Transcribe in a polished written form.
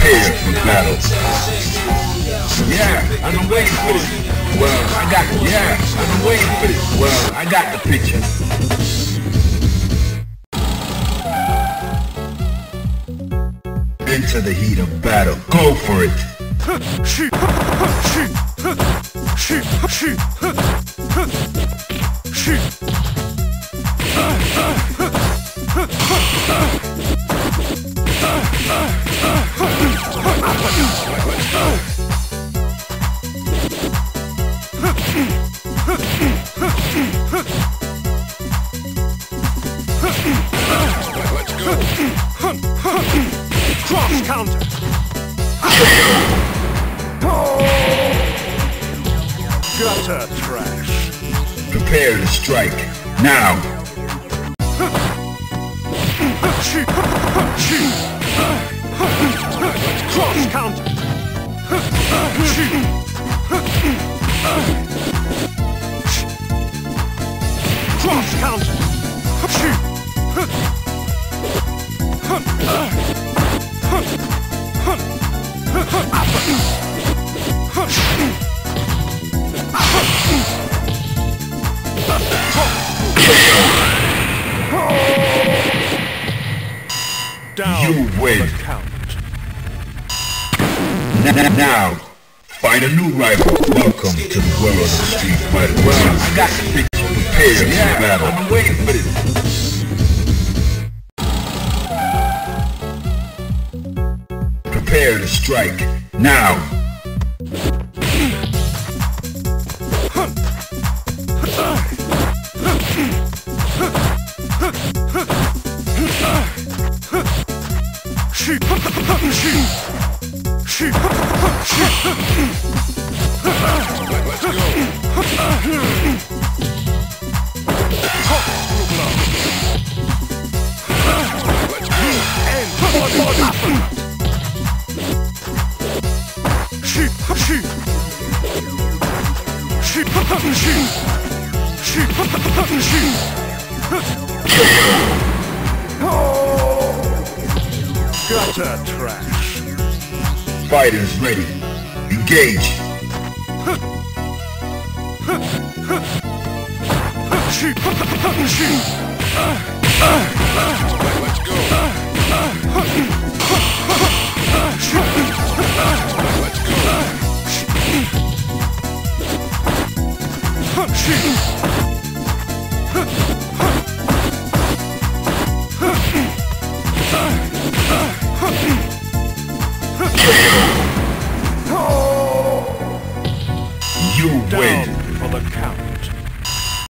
Prepare for battle. Yeah, I've been waiting for this. Well, I got it. Yeah, I've been waiting for this. Well, I got the picture. Into the heat of battle. Go for it. Let's go. Chromst counter. Gutter trash. Prepare to strike. Now. Chromst counter. Chromst counter. You win. Now, find a new rival. Welcome to the world of Street Fighter. Well, I got the picture. Prepare for battle. I've been waiting for this. Prepare to strike. Now. Let's go. Gutter trash. Fighters ready. Engage. Let's go. Let's You down win. for the count.